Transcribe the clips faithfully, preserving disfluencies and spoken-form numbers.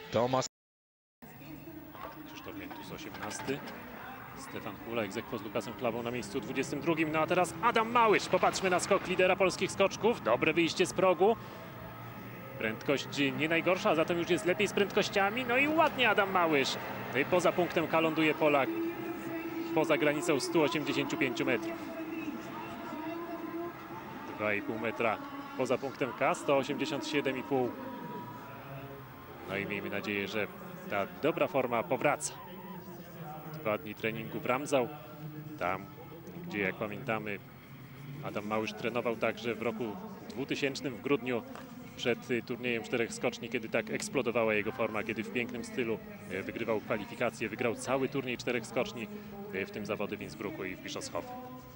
Tomasz Krzysztof Miętus osiemnasty. Stefan Hula egzekwo z Lukasem Klawą na miejscu dwudziestym drugim. No a teraz Adam Małysz. Popatrzmy na skok lidera polskich skoczków. Dobre wyjście z progu. Prędkość nie najgorsza, a zatem już jest lepiej z prędkościami. No i ładnie Adam Małysz. Poza punktem K ląduje Polak. Poza granicą stu osiemdziesięciu pięciu metrów. dwa i pół metra poza punktem K, sto osiemdziesiąt siedem i pół. No i miejmy nadzieję, że ta dobra forma powraca. Dwa dni treningu w Ramsau. Tam, gdzie jak pamiętamy Adam Małysz trenował także w roku dwutysięcznym w grudniu przed turniejem czterech skoczni, kiedy tak eksplodowała jego forma, kiedy w pięknym stylu wygrywał kwalifikacje, wygrał cały turniej czterech skoczni, w tym zawody w Innsbrucku i w Bischofshofen.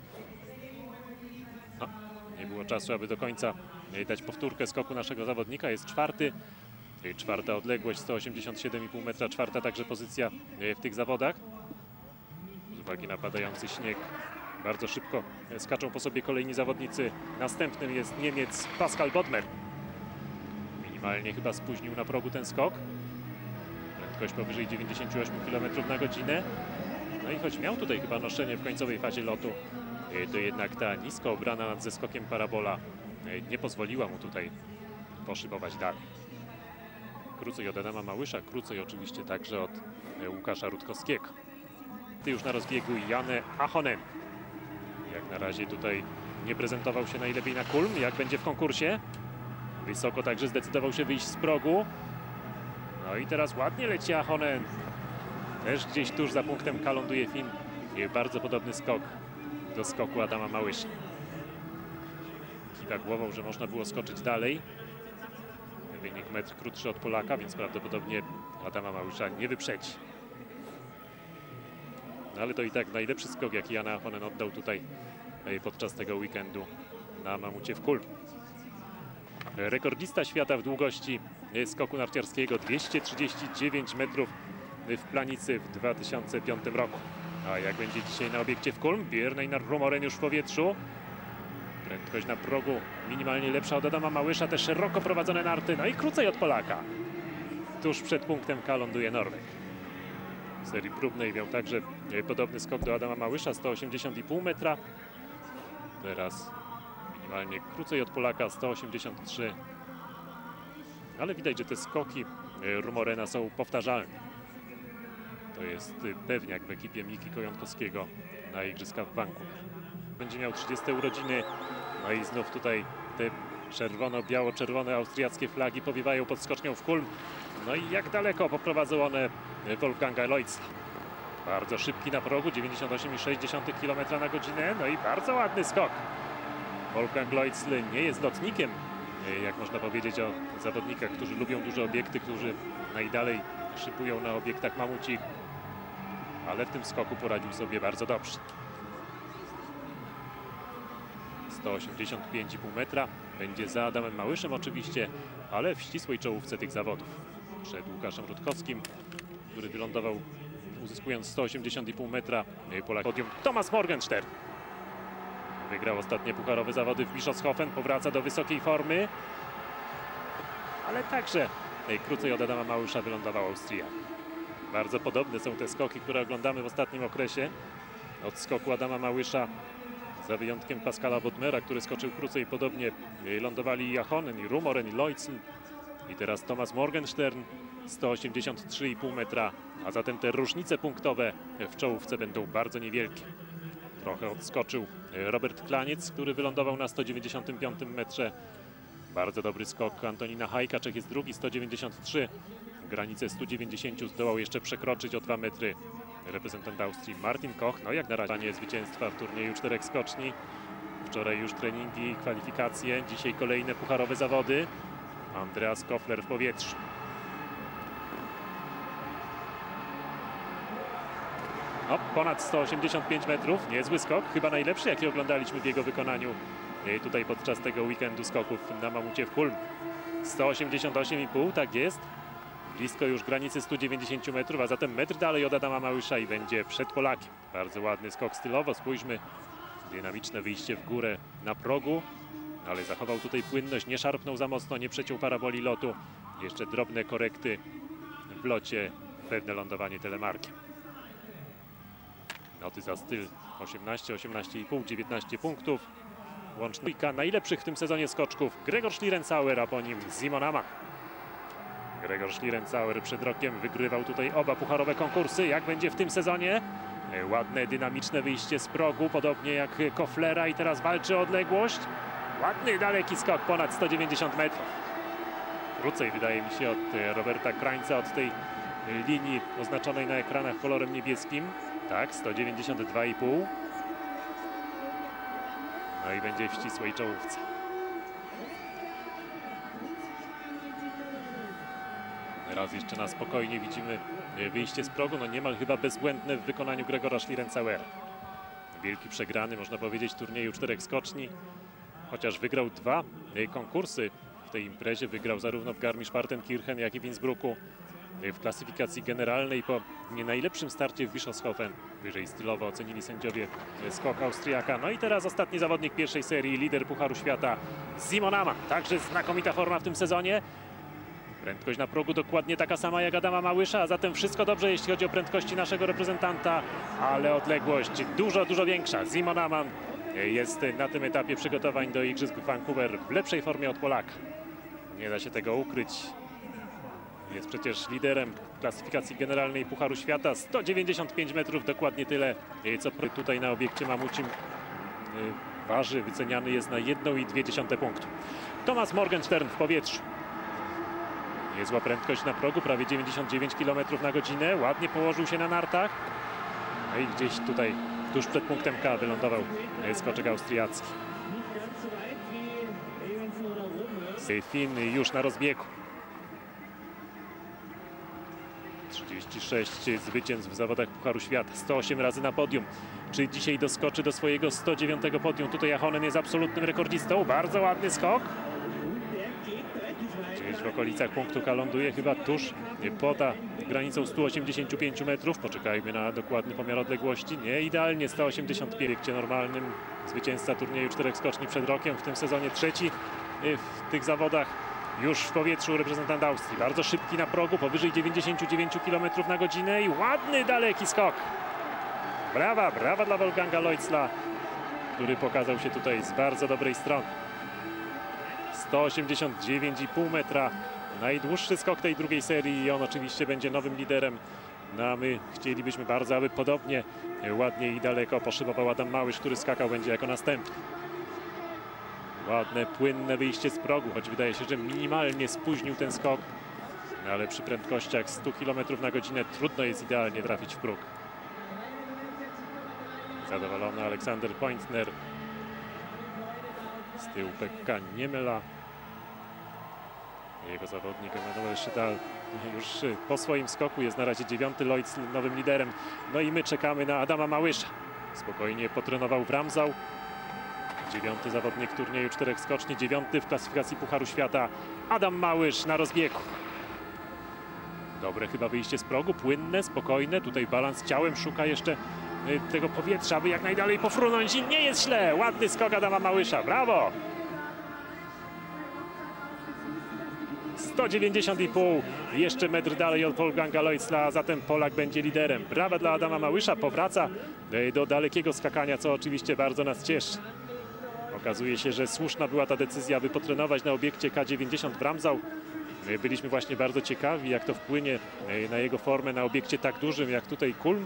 No, nie było czasu, aby do końca dać powtórkę skoku naszego zawodnika. Jest czwarty, czwarta odległość, sto osiemdziesiąt siedem i pół metra, czwarta także pozycja w tych zawodach. Z uwagi na padający śnieg bardzo szybko skaczą po sobie kolejni zawodnicy. Następnym jest Niemiec Pascal Bodmer. Minimalnie chyba spóźnił na progu ten skok. Prędkość powyżej dziewięćdziesięciu ośmiu kilometrów na godzinę. No i choć miał tutaj chyba noszenie w końcowej fazie lotu, to jednak ta nisko obrana nad zeskokiem parabola nie pozwoliła mu tutaj poszybować dalej. Krócej od Adama Małysza, krócej oczywiście także od Łukasza Rutkowskiego. Ty już na rozbiegu Janne Ahonen. Jak na razie tutaj nie prezentował się najlepiej na Kulm. Jak będzie w konkursie? Wysoko także zdecydował się wyjść z progu. No i teraz ładnie leci Ahonen. Też gdzieś tuż za punktem K ląduje Fin. I bardzo podobny skok do skoku Adama Małysza. Kiwa głową, że można było skoczyć dalej. Wynik metr krótszy od Polaka, więc prawdopodobnie Adama Małysza nie wyprzedzi. No ale to i tak najlepszy skok, jaki Janne Ahonen oddał tutaj podczas tego weekendu na mamucie w Kulm. Rekordista świata w długości skoku narciarskiego, dwieście trzydzieści dziewięć metrów w Planicy w dwa tysiące piątym roku. A jak będzie dzisiaj na obiekcie w Kulm? Björn-Einar Rumoren już w powietrzu. Prędkość na progu minimalnie lepsza od Adama Małysza, te szeroko prowadzone narty, no i krócej od Polaka. Tuż przed punktem K ląduje Norweg. W serii próbnej miał także podobny skok do Adama Małysza, sto osiemdziesiąt i pół metra. Teraz minimalnie krócej od Polaka, sto osiemdziesiąt trzy. Ale widać, że te skoki Rumorena są powtarzalne. To jest pewniak w ekipie Miki Kojonkowskiego na Igrzyska w Banku. Będzie miał trzydzieste urodziny, no i znów tutaj te czerwono-biało-czerwone austriackie flagi powiewają pod skocznią w Kulm. No i jak daleko poprowadzą one Wolfganga Loitzla. Bardzo szybki na progu, dziewięćdziesiąt osiem i sześć dziesiątych kilometra na godzinę, no i bardzo ładny skok. Wolfgang Loitzl nie jest lotnikiem, jak można powiedzieć o zawodnikach, którzy lubią duże obiekty, którzy najdalej szybują na obiektach mamucich, ale w tym skoku poradził sobie bardzo dobrze. sto osiemdziesiąt pięć i pół metra, będzie za Adamem Małyszem oczywiście, ale w ścisłej czołówce tych zawodów. Przed Łukaszem Rutkowskim, który wylądował uzyskując sto osiemdziesiąt i pół metra. Polak podium Thomas Morgenstern. Wygrał ostatnie pucharowe zawody w Bischofshofen, powraca do wysokiej formy, ale także krócej od Adama Małysza wylądował Austriak. Bardzo podobne są te skoki, które oglądamy w ostatnim okresie. Od skoku Adama Małysza, za wyjątkiem Pascala Bodmera, który skoczył krócej, podobnie lądowali i Ahonen, i Rumoren, i Loitzl. I teraz Thomas Morgenstern, sto osiemdziesiąt trzy i pół metra, a zatem te różnice punktowe w czołówce będą bardzo niewielkie. Trochę odskoczył Robert Klaniec, który wylądował na sto dziewięćdziesiątym piątym metrze. Bardzo dobry skok Antonina Hajka, Czech jest drugi, sto dziewięćdziesiąt trzy. Granicę stu dziewięćdziesięciu zdołał jeszcze przekroczyć o dwa metry reprezentant Austrii Martin Koch. No jak na razie zwycięstwa w turnieju czterech skoczni. Wczoraj już treningi i kwalifikacje, dzisiaj kolejne pucharowe zawody. Andreas Koffler w powietrzu. No, ponad sto osiemdziesiąt pięć metrów, niezły skok, chyba najlepszy, jaki oglądaliśmy w jego wykonaniu tutaj podczas tego weekendu skoków na mamucie w Kulm. sto osiemdziesiąt osiem i pół, tak jest. Blisko już granicy stu dziewięćdziesięciu metrów, a zatem metr dalej od Adama Małysza i będzie przed Polakiem. Bardzo ładny skok stylowo, spójrzmy. Dynamiczne wyjście w górę na progu, ale zachował tutaj płynność, nie szarpnął za mocno, nie przeciął paraboli lotu. Jeszcze drobne korekty w locie pewne lądowanie telemarkiem. Noty za styl osiemnaście, osiemnaście i pół, dziewiętnaście punktów. Łączna dwójka najlepszych w tym sezonie skoczków. Gregor Schlierencauer, a po nim Simon Ammann. Gregor Schlierencauer przed rokiem wygrywał tutaj oba pucharowe konkursy. Jak będzie w tym sezonie? Ładne, dynamiczne wyjście z progu, podobnie jak Koflera, i teraz walczy o odległość. Ładny, daleki skok, ponad sto dziewięćdziesiąt metrów. Krócej wydaje mi się od Roberta Krańca, od tej linii oznaczonej na ekranach kolorem niebieskim. Tak, sto dziewięćdziesiąt dwa i pół. No i będzie w ścisłej czołówce. Raz jeszcze na spokojnie widzimy wyjście z progu, no niemal chyba bezbłędne w wykonaniu Gregora Schlierencauera. Wielki przegrany, można powiedzieć, turnieju czterech skoczni. Chociaż wygrał dwa konkursy w tej imprezie, wygrał zarówno w Garmisch-Partenkirchen, jak i w Innsbrucku. W klasyfikacji generalnej po nie najlepszym starcie w Bischofshofen wyżej stylowo ocenili sędziowie skok Austriaka. No i teraz ostatni zawodnik pierwszej serii, lider Pucharu Świata Simon Ammann. Także znakomita forma w tym sezonie. Prędkość na progu dokładnie taka sama jak Adama Małysza, a zatem wszystko dobrze, jeśli chodzi o prędkości naszego reprezentanta, ale odległość dużo, dużo większa. Simon Ammann jest na tym etapie przygotowań do Igrzysk w Vancouver w lepszej formie od Polaka. Nie da się tego ukryć. Jest przecież liderem klasyfikacji generalnej Pucharu Świata. sto dziewięćdziesiąt pięć metrów, dokładnie tyle, co tutaj na obiekcie Mamucim waży. Wyceniany jest na jedną i dwie dziesiąte punktu. Thomas Morgenstern w powietrzu. Niezła prędkość na progu, prawie dziewięćdziesiąt dziewięć kilometrów na godzinę. Ładnie położył się na nartach. No i gdzieś tutaj tuż przed punktem K wylądował skoczek austriacki. Finn już na rozbiegu. trzydzieści sześć zwycięstw w zawodach Pucharu Świata, sto osiem razy na podium. Czy dzisiaj doskoczy do swojego sto dziewiątego podium? Tutaj Ahonen jest absolutnym rekordzistą. Bardzo ładny skok. Gdzieś w okolicach punktu K ląduje, chyba tuż poza granicą stu osiemdziesięciu pięciu metrów. Poczekajmy na dokładny pomiar odległości. Nie idealnie, sto osiemdziesiąt pięć. W biegcie normalnym zwycięzca turnieju czterech skoczni przed rokiem, w tym sezonie trzeci w tych zawodach. Już w powietrzu reprezentant Austrii. Bardzo szybki na progu, powyżej dziewięćdziesięciu dziewięciu kilometrów na godzinę i ładny, daleki skok. Brawa, brawa dla Wolfganga Leutzla, który pokazał się tutaj z bardzo dobrej strony. sto osiemdziesiąt dziewięć i pół metra. Najdłuższy skok tej drugiej serii i on oczywiście będzie nowym liderem. No a my chcielibyśmy bardzo, aby podobnie ładnie i daleko poszybował Adam Małysz, który skakał będzie jako następny. Ładne, płynne wyjście z progu, choć wydaje się, że minimalnie spóźnił ten skok. No ale przy prędkościach stu kilometrów na godzinę trudno jest idealnie trafić w próg. Zadowolony Aleksander Pointner. Z tyłu Pekka Niemela. Jego zawodnik Emanuel Szydal już po swoim skoku jest na razie dziewiąty. Leutzl nowym liderem. No i my czekamy na Adama Małysza. Spokojnie potrenował w Ramsau. Dziewiąty zawodnik turnieju czterech skoczni, dziewiąty w klasyfikacji Pucharu Świata. Adam Małysz na rozbiegu. Dobre chyba wyjście z progu, płynne, spokojne. Tutaj balans ciałem, szuka jeszcze tego powietrza, aby jak najdalej pofrunąć i nie jest źle. Ładny skok Adama Małysza, brawo! sto dziewięćdziesiąt i pół, jeszcze metr dalej od Wolfganga Leutzla, a zatem Polak będzie liderem. Brawa dla Adama Małysza, powraca do dalekiego skakania, co oczywiście bardzo nas cieszy. Okazuje się, że słuszna była ta decyzja, aby potrenować na obiekcie K dziewięćdziesiąt w Ramsau. Byliśmy właśnie bardzo ciekawi, jak to wpłynie na jego formę na obiekcie tak dużym jak tutaj Kulm.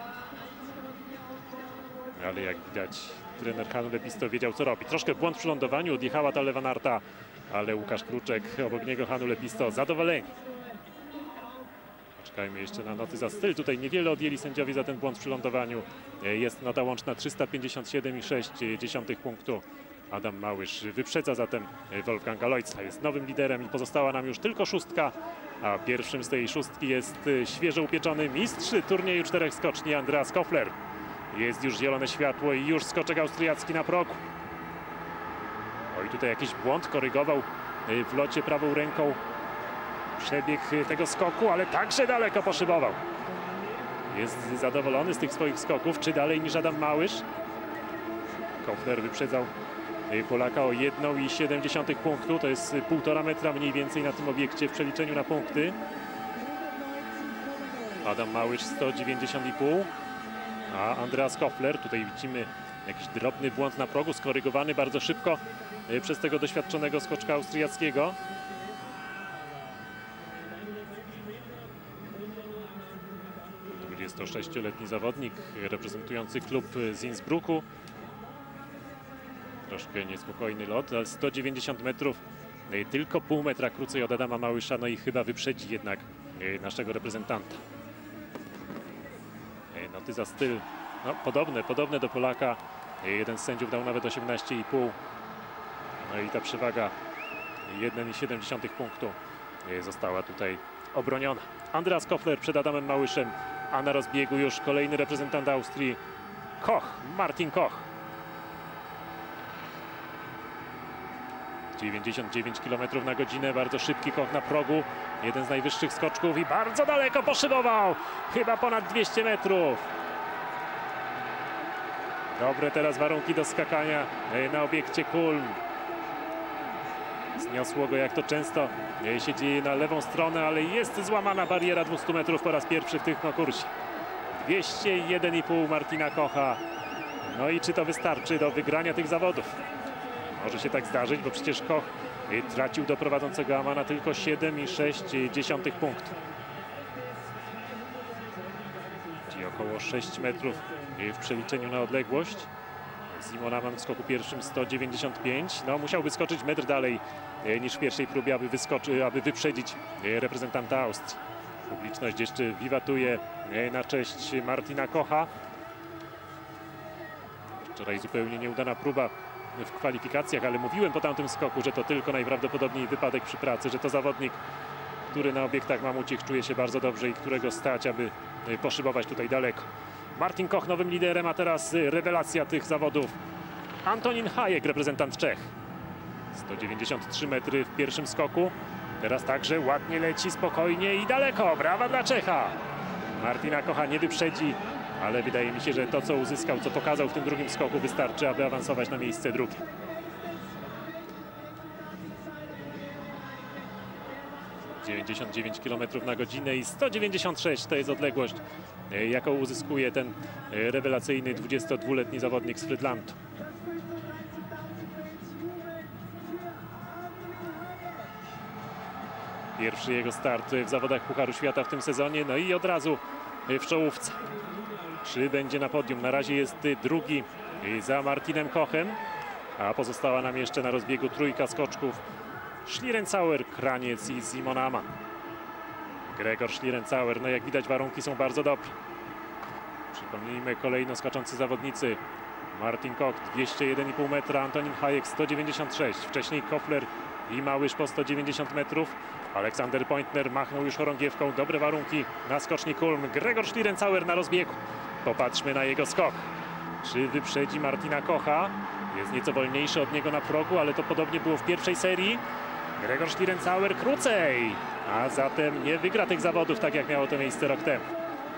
Ale jak widać, trener Hannu Lepisto wiedział, co robi. Troszkę błąd przy lądowaniu, odjechała ta lewa narta, ale Łukasz Kruczek, obok niego Hannu Lepisto, zadowoleni. Poczekajmy jeszcze na noty za styl. Tutaj niewiele odjęli sędziowie za ten błąd przy lądowaniu. Jest nota łączna trzysta pięćdziesiąt siedem i sześć dziesiątych punktu. Adam Małysz wyprzedza zatem Wolfganga Leutzla. Jest nowym liderem i pozostała nam już tylko szóstka. A pierwszym z tej szóstki jest świeżo upieczony mistrz turnieju czterech skoczni Andreas Kofler. Jest już zielone światło i już skoczek austriacki na progu. Oj, tutaj jakiś błąd, korygował w locie prawą ręką przebieg tego skoku, ale także daleko poszybował. Jest zadowolony z tych swoich skoków. Czy dalej niż Adam Małysz? Kofler wyprzedzał Polaka o jedną i siedem dziesiątych punktu. To jest półtora metra mniej więcej na tym obiekcie w przeliczeniu na punkty. Adam Małysz sto dziewięćdziesiąt i pół, a Andreas Koffler, tutaj widzimy jakiś drobny błąd na progu, skorygowany bardzo szybko przez tego doświadczonego skoczka austriackiego. dwudziestosześcioletni zawodnik reprezentujący klub z Innsbrucku. Troszkę niespokojny lot, ale sto dziewięćdziesiąt metrów, tylko pół metra krócej od Adama Małysza, no i chyba wyprzedzi jednak naszego reprezentanta. Noty za styl, no podobne, podobne do Polaka. Jeden z sędziów dał nawet osiemnaście i pół. No i ta przewaga jeden przecinek siedem punktu została tutaj obroniona. Andreas Koffler przed Adamem Małyszem, a na rozbiegu już kolejny reprezentant Austrii, Koch, Martin Koch. dziewięćdziesiąt dziewięć kilometrów na godzinę, bardzo szybki Koch na progu. Jeden z najwyższych skoczków i bardzo daleko poszybował. Chyba ponad dwieście metrów. Dobre teraz warunki do skakania na obiekcie Kulm. Zniosło go, jak to często się dzieje, na lewą stronę, ale jest złamana bariera dwieście metrów po raz pierwszy w tym konkursie. dwieście jeden i pół Martina Kocha. No i czy to wystarczy do wygrania tych zawodów? Może się tak zdarzyć, bo przecież Koch tracił do prowadzącego Amana tylko siedem przecinek sześć punktu. Czyli około sześć metrów w przeliczeniu na odległość. Simon Amann w skoku pierwszym sto dziewięćdziesiąt pięć. No, musiałby skoczyć metr dalej niż w pierwszej próbie, aby, wyskoczy, aby wyprzedzić reprezentanta Austrii. Publiczność jeszcze wiwatuje na cześć Martina Kocha. Wczoraj zupełnie nieudana próba w kwalifikacjach, ale mówiłem po tamtym skoku, że to tylko najprawdopodobniej wypadek przy pracy, że to zawodnik, który na obiektach mamucich czuje się bardzo dobrze i którego stać, aby poszybować tutaj daleko. Martin Koch nowym liderem, a teraz rewelacja tych zawodów. Antonin Hajek, reprezentant Czech. sto dziewięćdziesiąt trzy metry w pierwszym skoku. Teraz także ładnie leci, spokojnie i daleko. Brawa dla Czecha. Martina Kocha nie wyprzedzi, ale wydaje mi się, że to, co uzyskał, co pokazał w tym drugim skoku, wystarczy, aby awansować na miejsce drugie. dziewięćdziesiąt dziewięć kilometrów na godzinę i sto dziewięćdziesiąt sześć to jest odległość, jaką uzyskuje ten rewelacyjny dwudziestodwuletni zawodnik z Frydlandu. Pierwszy jego start w zawodach Pucharu Świata w tym sezonie, no i od razu w czołówce. Czy będzie na podium? Na razie jest drugi za Martinem Kochem, a pozostała nam jeszcze na rozbiegu trójka skoczków: Schlierenzauer, Kraniec i Simon Amann. Gregor Schlierenzauer, no jak widać warunki są bardzo dobre. Przypomnijmy, kolejno skaczący zawodnicy: Martin Koch dwieście jeden i pół metra, Antonin Hajek sto dziewięćdziesiąt sześć, wcześniej Koffler i Małysz po sto dziewięćdziesiąt metrów. Aleksander Pointner machnął już chorągiewką, dobre warunki na skoczni Kulm. Gregor Schlierenzauer na rozbiegu. Popatrzmy na jego skok. Czy wyprzedzi Martina Kocha? Jest nieco wolniejszy od niego na progu, ale to podobnie było w pierwszej serii. Gregor Schlierenzauer krócej, a zatem nie wygra tych zawodów, tak jak miało to miejsce rok temu.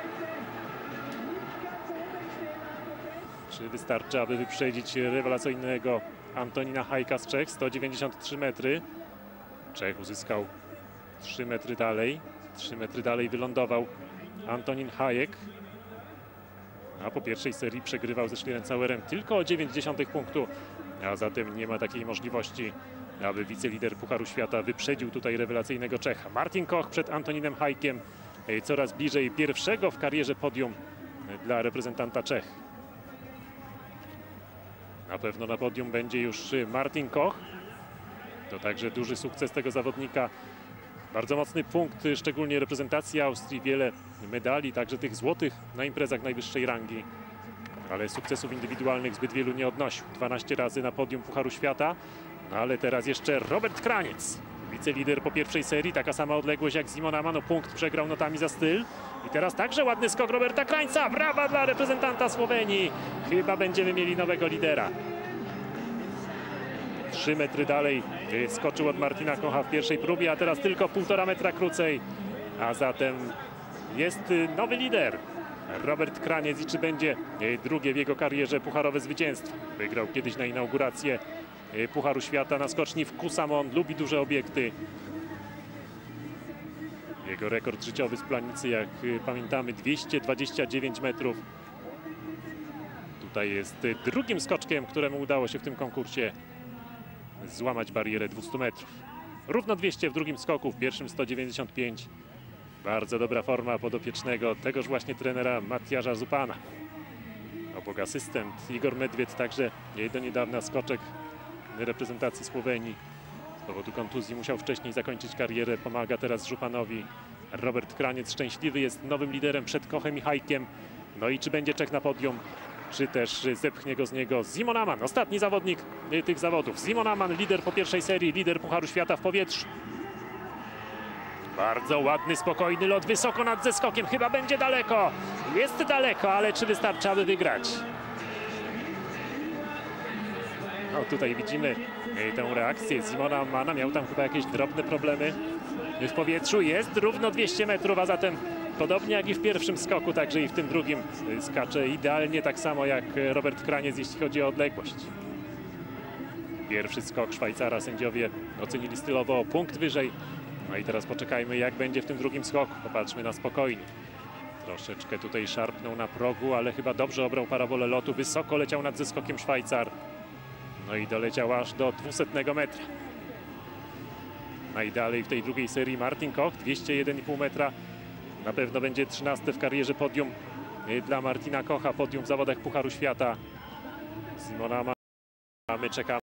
Czy wystarczy, aby wyprzedzić rewelacyjnego Antonina Hajka z Czech? sto dziewięćdziesiąt trzy metry. Czech uzyskał trzy metry dalej. trzy metry dalej wylądował Antonin Hajek. A po pierwszej serii przegrywał ze Schlierenzauerem tylko o dziewięćdziesiąt punktu. A zatem nie ma takiej możliwości, aby wicelider Pucharu Świata wyprzedził tutaj rewelacyjnego Czecha. Martin Koch przed Antoninem Hajkiem, coraz bliżej pierwszego w karierze podium dla reprezentanta Czech. Na pewno na podium będzie już Martin Koch. To także duży sukces tego zawodnika. Bardzo mocny punkt, szczególnie reprezentacji Austrii. Wiele medali, także tych złotych na imprezach najwyższej rangi. Ale sukcesów indywidualnych zbyt wielu nie odnosił. dwanaście razy na podium Pucharu Świata. No ale teraz jeszcze Robert Kraniec. Wicelider po pierwszej serii, taka sama odległość jak Simon Amann. O punkt przegrał notami za styl. I teraz także ładny skok Roberta Krańca. Brawa dla reprezentanta Słowenii. Chyba będziemy mieli nowego lidera. trzy metry dalej skoczył od Martina Kocha w pierwszej próbie, a teraz tylko półtora metra krócej. A zatem jest nowy lider, Robert Kraniec. I czy będzie drugie w jego karierze pucharowe zwycięstwo? Wygrał kiedyś na inaugurację Pucharu Świata na skoczni w Kusamon. Lubi duże obiekty. Jego rekord życiowy z Planicy, jak pamiętamy, dwieście dwadzieścia dziewięć metrów. Tutaj jest drugim skoczkiem, któremu udało się w tym konkursie złamać barierę dwieście metrów. Równo dwieście w drugim skoku, w pierwszym sto dziewięćdziesiąt pięć. Bardzo dobra forma podopiecznego tegoż właśnie trenera Matiasza Zupana. Obok asystent Igor Medwied, także do niedawna skoczek reprezentacji Słowenii. Z powodu kontuzji musiał wcześniej zakończyć karierę, pomaga teraz Zupanowi. Robert Kraniec szczęśliwy jest nowym liderem przed Kochem i Hajkiem. No i czy będzie Czech na podium, czy też zepchnie go z niego Simon Amann, ostatni zawodnik tych zawodów. Simon Amann, lider po pierwszej serii, lider Pucharu Świata w powietrzu. Bardzo ładny, spokojny lot, wysoko nad zeskokiem, chyba będzie daleko. Jest daleko, ale czy wystarczy, aby wygrać? No tutaj widzimy tę reakcję Simona Amanna, miał tam chyba jakieś drobne problemy w powietrzu. Jest równo dwieście metrów, a zatem podobnie jak i w pierwszym skoku, także i w tym drugim skacze idealnie, tak samo jak Robert Kraniec, jeśli chodzi o odległość. Pierwszy skok Szwajcara sędziowie ocenili stylowo o punkt wyżej. No i teraz poczekajmy, jak będzie w tym drugim skoku. Popatrzmy na spokojnie. Troszeczkę tutaj szarpnął na progu, ale chyba dobrze obrał parabolę lotu. Wysoko leciał nad zeskokiem Szwajcar. No i doleciał aż do dwusetnego metra. Najdalej w tej drugiej serii Martin Koch, dwieście jeden i pół metra. Na pewno będzie trzynaste w karierze podium dla Martina Kocha. Podium w zawodach Pucharu Świata. Simona Amann, my czekamy.